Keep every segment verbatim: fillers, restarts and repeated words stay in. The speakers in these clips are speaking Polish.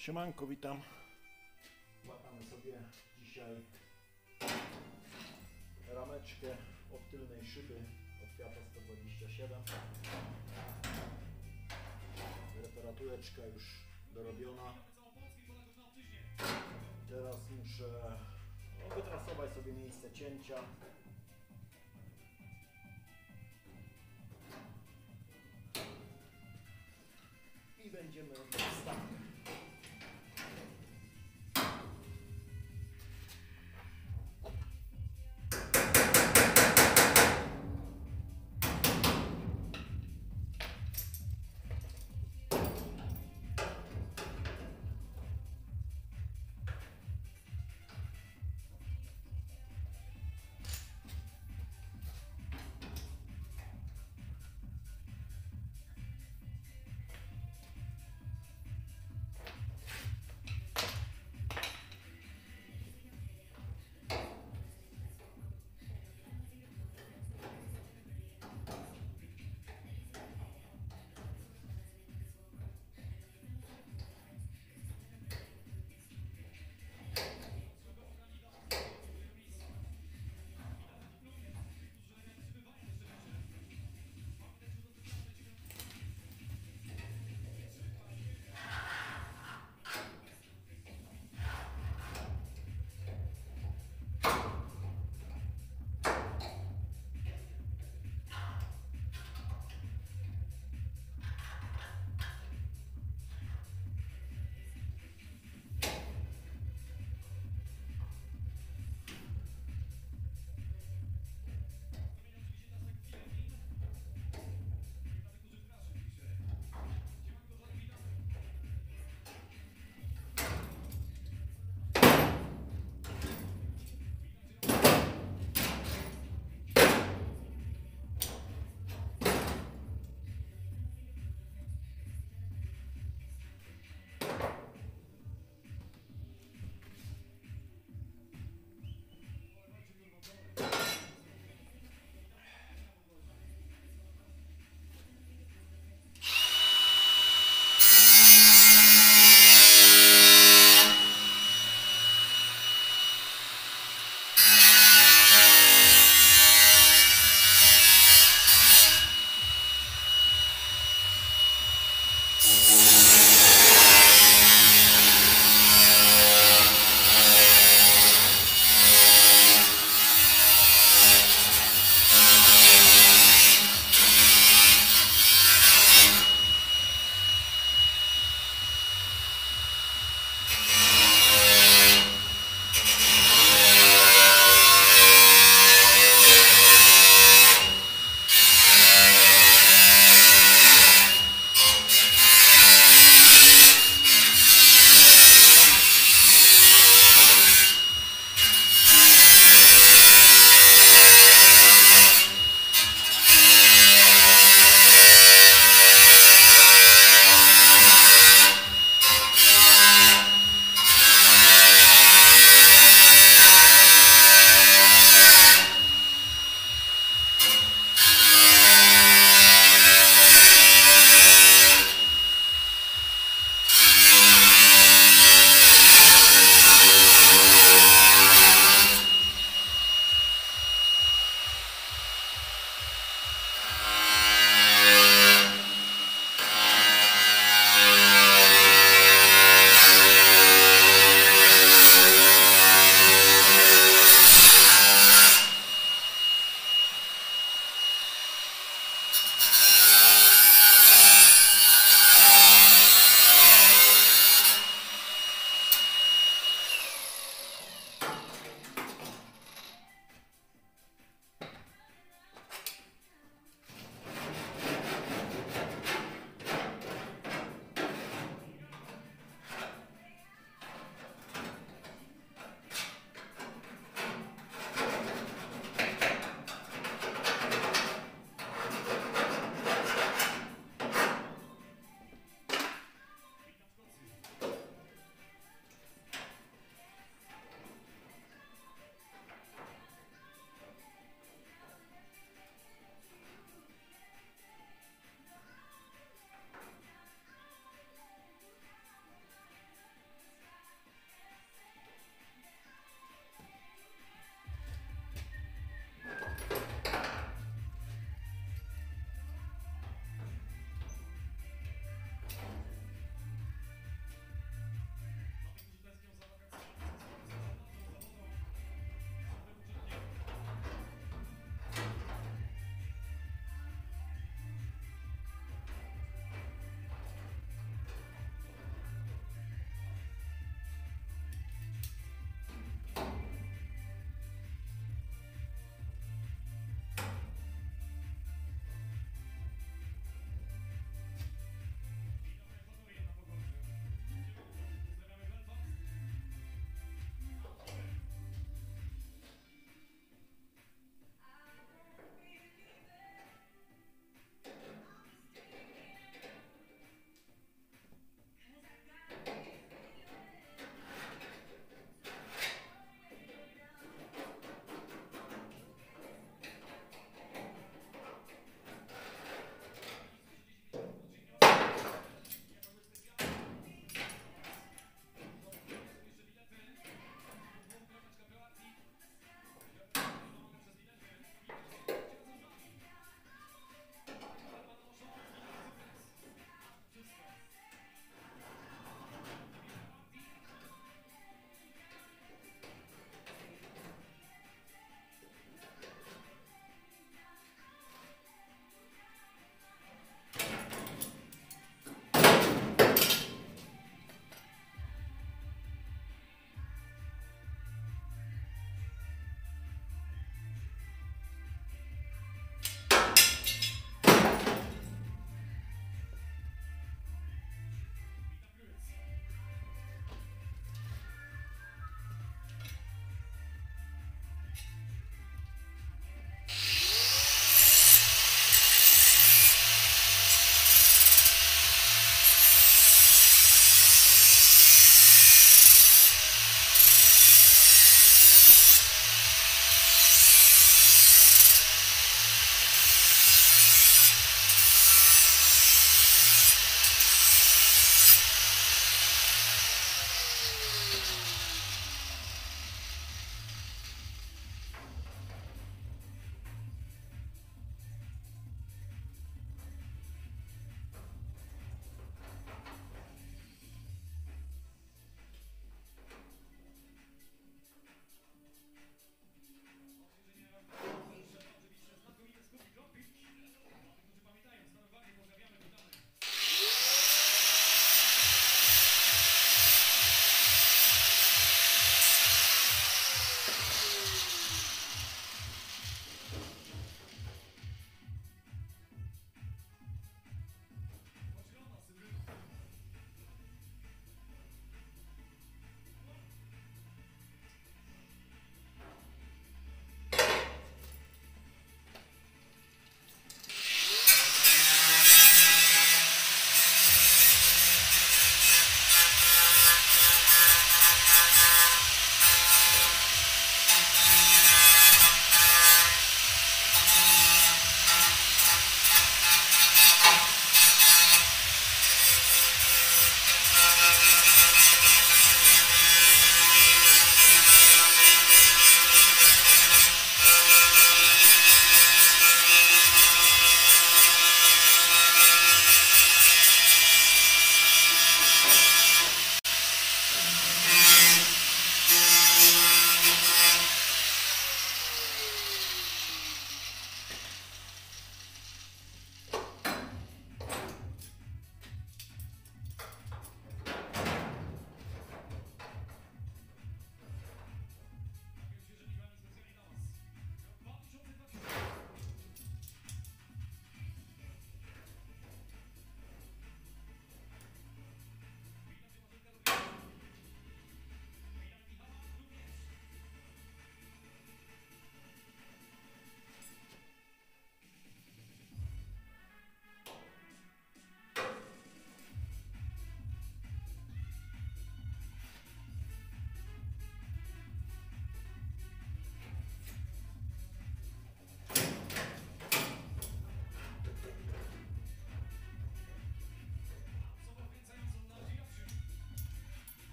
Siemanko, witam. Łatamy sobie dzisiaj rameczkę od tylnej szyby od Fiata sto dwadzieścia siedem. Reparatureczka już dorobiona. Teraz muszę no, wytrasować sobie miejsce cięcia. I będziemy robić wstawkę.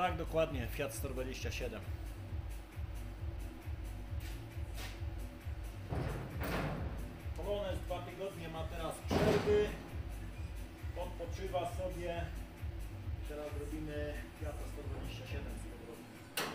Tak, dokładnie, Fiat sto dwadzieścia siedem. Polonez dwa tygodnie ma teraz przerwy, odpoczywa sobie. Teraz robimy Fiata sto dwadzieścia siedem z powrotem.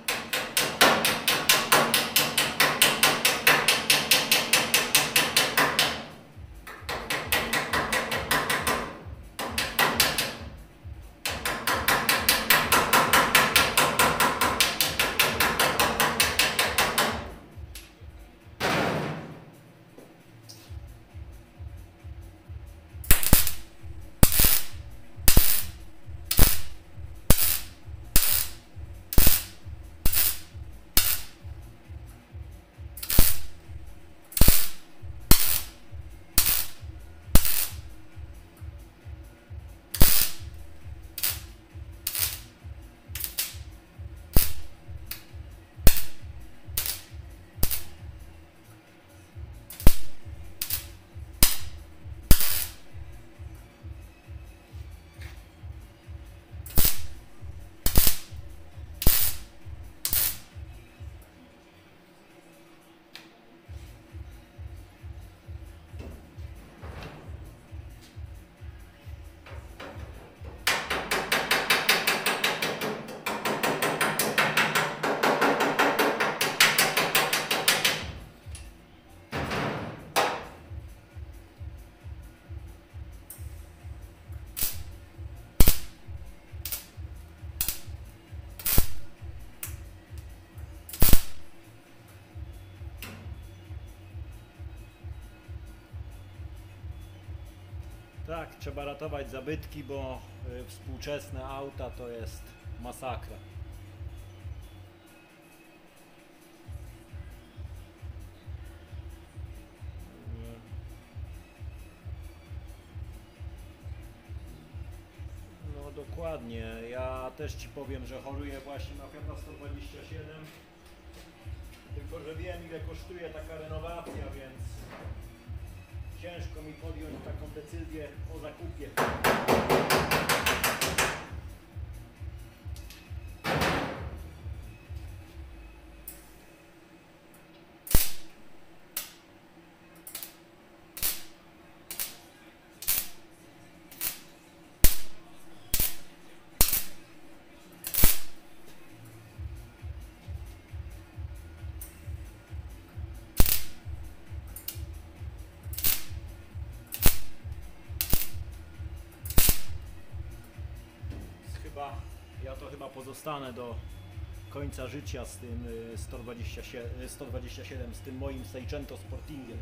Tak, trzeba ratować zabytki, bo y, współczesne auta to jest masakra. No dokładnie, ja też Ci powiem, że choruję właśnie na Fiata sto dwadzieścia siedem, tylko że wiem, ile kosztuje taka renowacja, więc ciężko mi podjąć taką decyzję o zakupie. Ja to chyba pozostanę do końca życia z tym sto dwadzieścia siedem, z tym moim Seicento Sportingiem.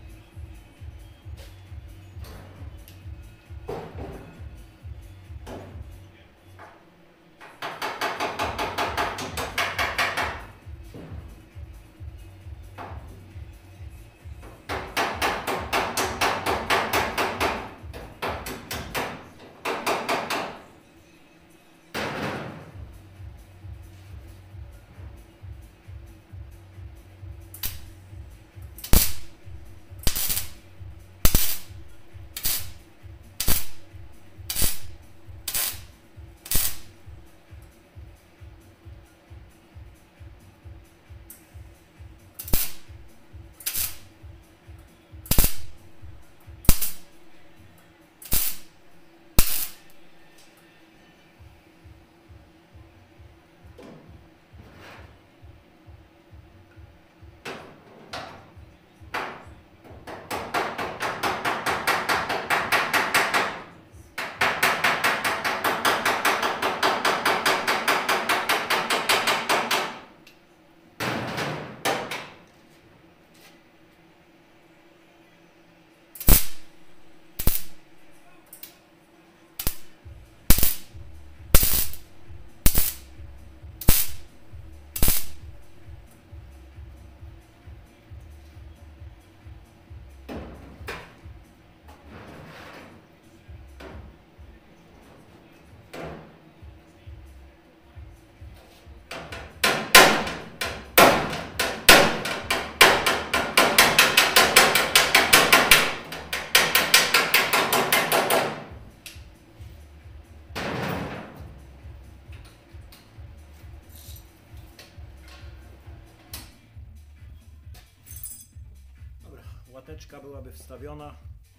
łateczka byłaby wstawiona.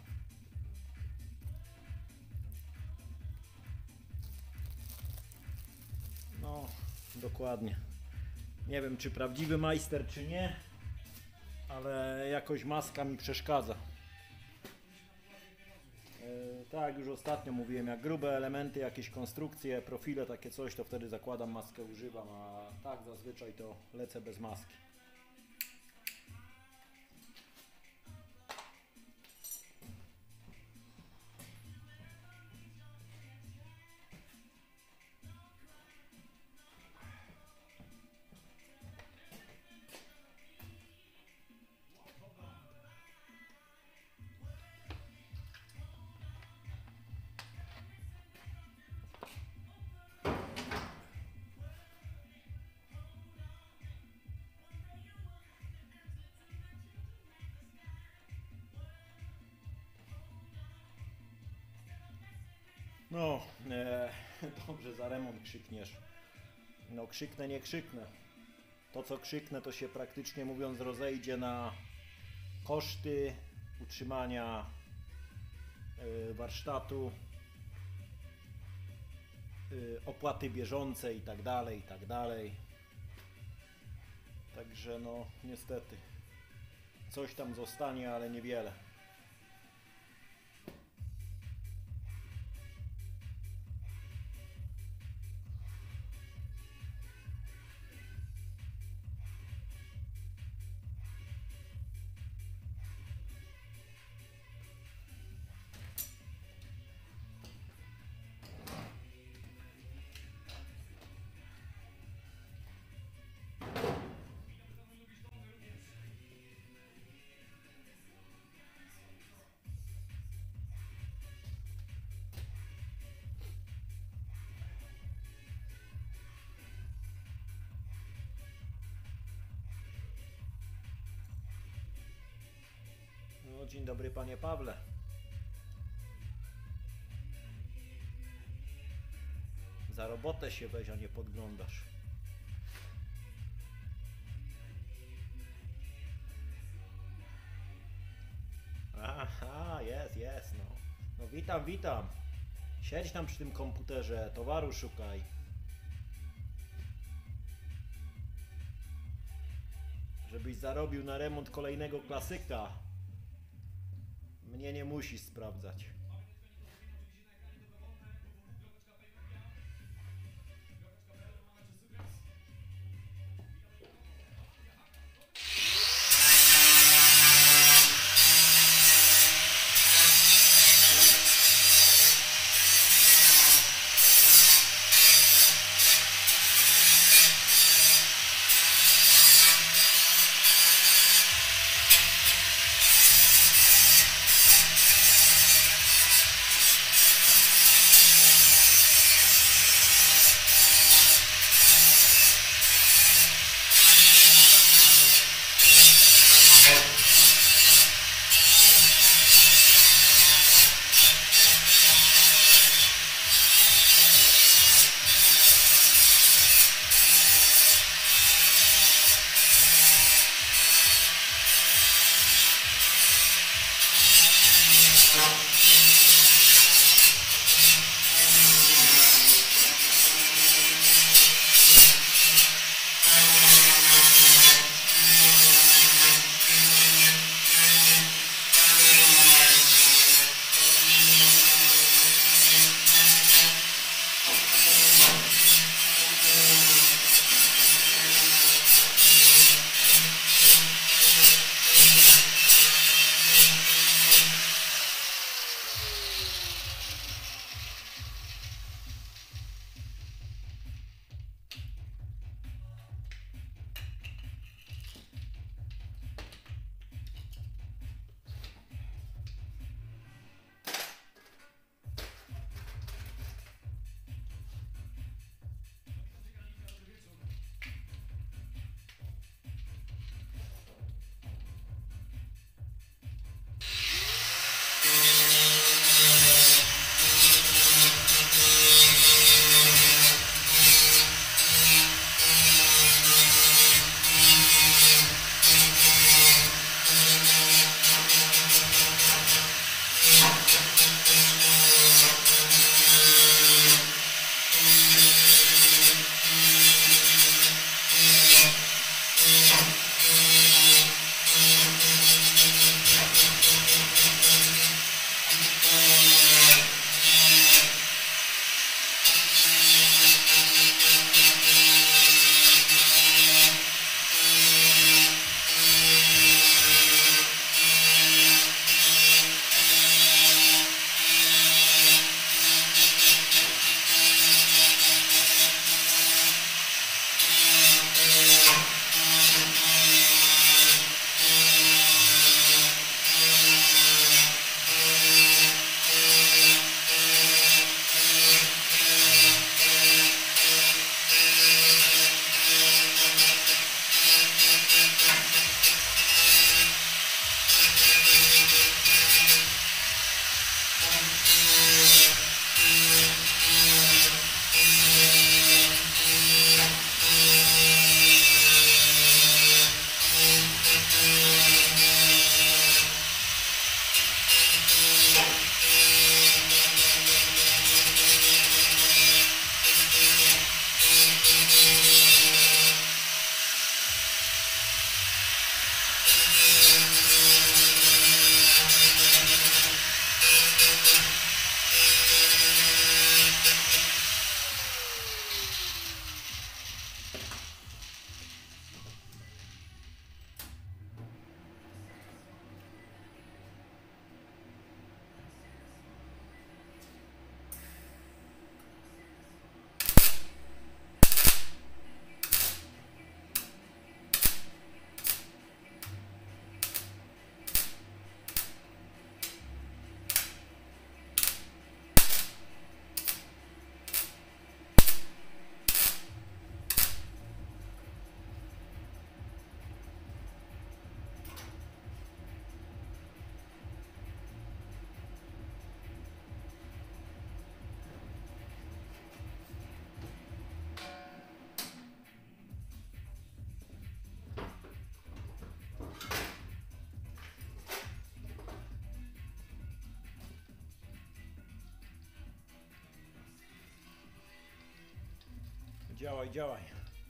No, dokładnie. Nie wiem, czy prawdziwy majster, czy nie, ale jakoś maska mi przeszkadza. Yy, tak, już ostatnio mówiłem, jak grube elementy, jakieś konstrukcje, profile, takie coś, to wtedy zakładam maskę, używam, a tak zazwyczaj to lecę bez maski. No, e, dobrze, za remont krzykniesz. No, krzyknę, nie krzyknę. To, co krzyknę, to się praktycznie mówiąc rozejdzie na koszty utrzymania y, warsztatu, y, opłaty bieżące i tak dalej, i tak dalej. Także no, niestety, coś tam zostanie, ale niewiele. No, dzień dobry, panie Pawle. Za robotę się weź, a nie podglądasz. Aha, jest, jest, no. No witam, witam. Siedź tam przy tym komputerze, towaru szukaj. Żebyś zarobił na remont kolejnego klasyka. Mnie nie musisz sprawdzać. Działaj, działaj.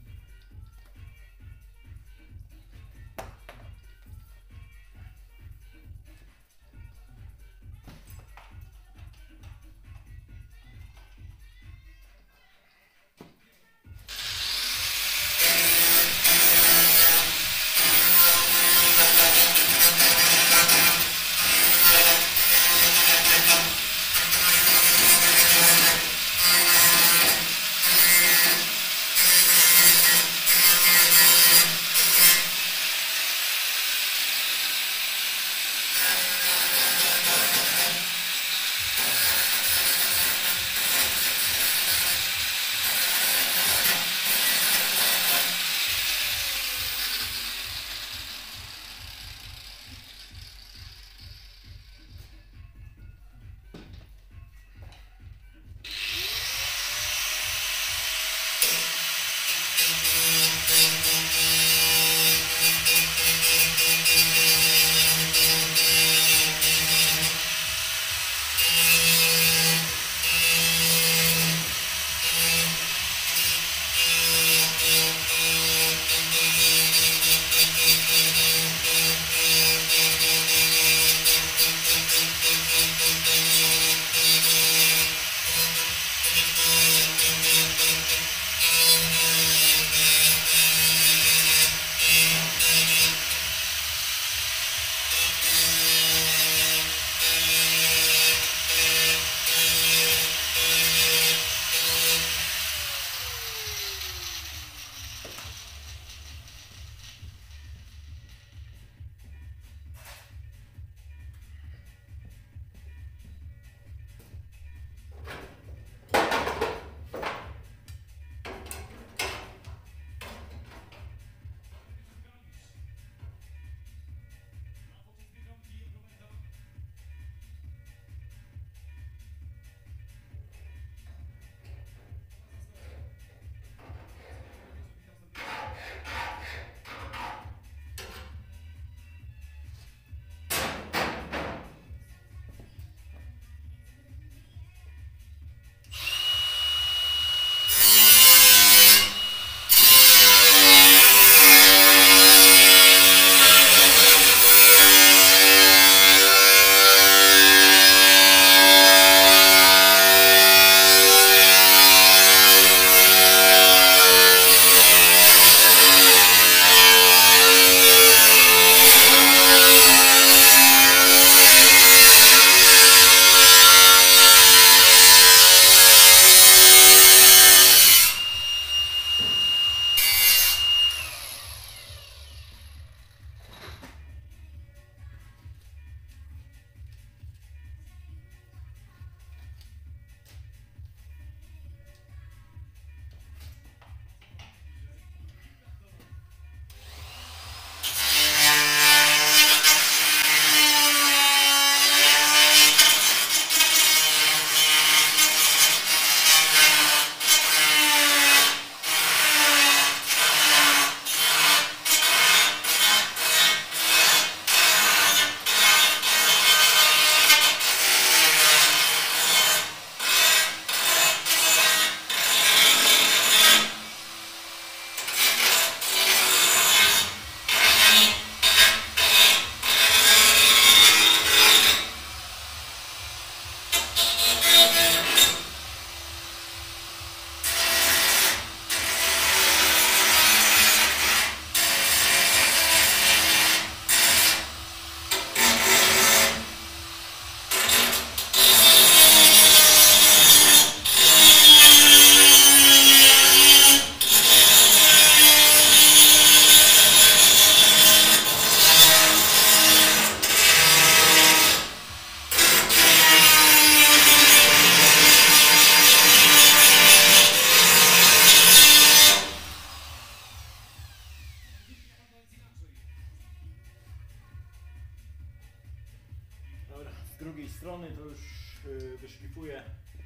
z drugiej strony to już wyszlifuję,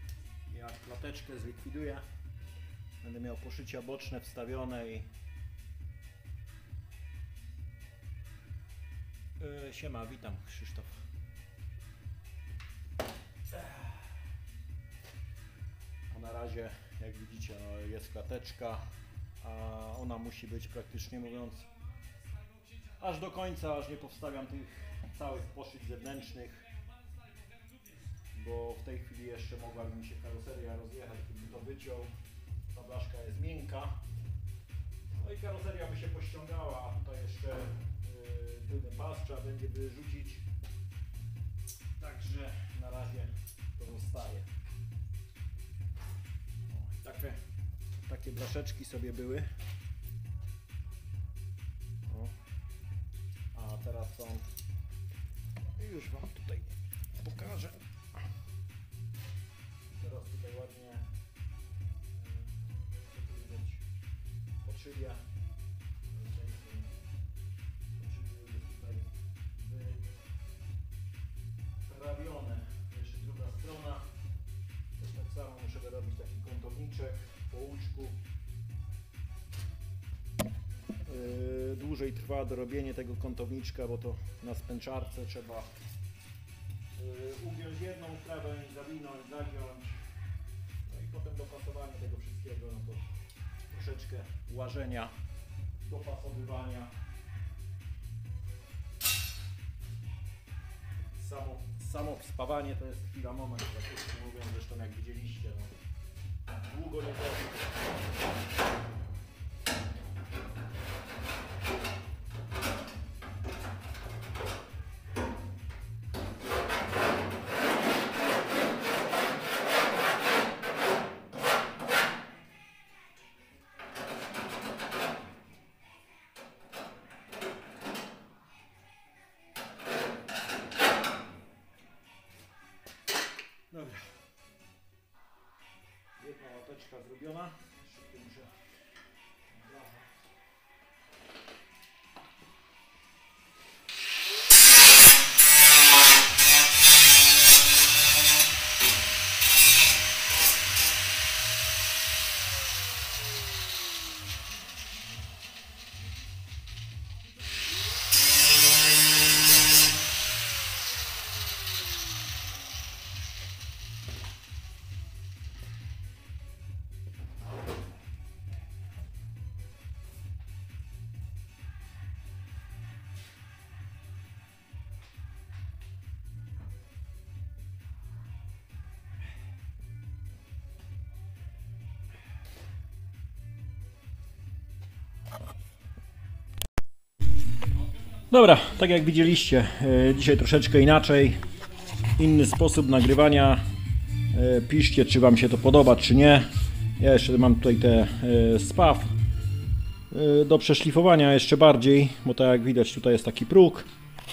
jak klateczkę zlikwiduję. Będę miał poszycia boczne wstawione i yy, siema, witam, Krzysztof. A na razie Jak widzicie, no, jest klateczka, a ona musi być praktycznie mówiąc aż do końca, aż nie powstawiam tych całych poszyć zewnętrznych, bo w tej chwili jeszcze mogłaby mi się karoseria rozjechać, gdybym to wyciął. Ta blaszka jest miękka, no i karoseria by się pościągała, a tutaj jeszcze yy, tylny pas trzeba będzie wyrzucić, także na razie to zostaje. O, takie, takie blaszeczki sobie były. O. A teraz są, już wam tutaj pokażę. Teraz tutaj ładnie widać podszybia. Podszybie jest tutaj wyprawione. Jeszcze druga strona. Też tak samo muszę wyrobić taki kątowniczek po łuczku. Yy, dłużej trwa dorobienie tego kątowniczka, bo to na spęczarce trzeba yy, ugiąć jedną krawędź, zawinąć, zagiąć, no i potem dopasowanie tego wszystkiego, no to troszeczkę łażenia, dopasowywania. Samo, samo wspawanie to jest chwila, moment, praktycznie mówiąc, zresztą jak widzieliście, no, długo nie było. Dobra, jedna łapeczka zrobiona, jeszcze tu muszę Dobra, tak jak widzieliście, dzisiaj troszeczkę inaczej, inny sposób nagrywania. Piszcie, czy wam się to podoba, czy nie. Ja jeszcze mam tutaj te spaw do przeszlifowania jeszcze bardziej, bo tak jak widać tutaj jest taki próg.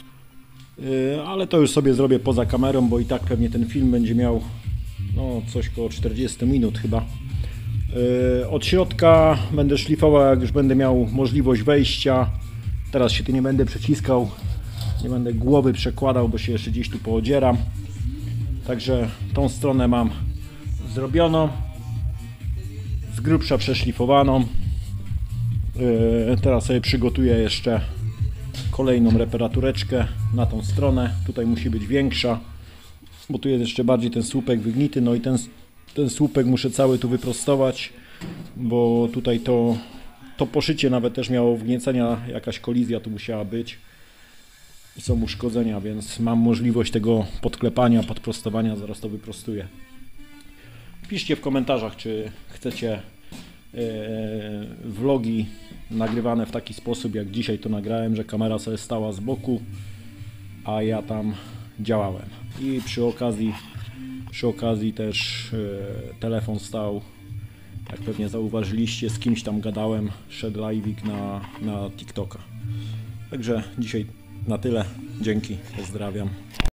Ale to już sobie zrobię poza kamerą, bo i tak pewnie ten film będzie miał no, coś koło czterdzieści minut chyba. Od środka będę szlifował, jak już będę miał możliwość wejścia. Teraz się tu nie będę przeciskał, nie będę głowy przekładał, bo się jeszcze gdzieś tu poodzieram. Także tą stronę mam zrobioną, z grubsza przeszlifowaną. Yy, teraz sobie przygotuję jeszcze kolejną reparatureczkę na tą stronę. Tutaj musi być większa, bo tu jest jeszcze bardziej ten słupek wygnity. No i ten, ten słupek muszę cały tu wyprostować, bo tutaj to To poszycie nawet też miało wgniecenia, jakaś kolizja tu musiała być. Są uszkodzenia, więc mam możliwość tego podklepania, podprostowania, zaraz to wyprostuję. Piszcie w komentarzach, czy chcecie yy, vlogi nagrywane w taki sposób, jak dzisiaj to nagrałem, że kamera sobie stała z boku, a ja tam działałem. I przy okazji, przy okazji też yy, telefon stał. Jak pewnie zauważyliście, z kimś tam gadałem, szedł live'ik na, na TikToka. Także dzisiaj na tyle. Dzięki, pozdrawiam.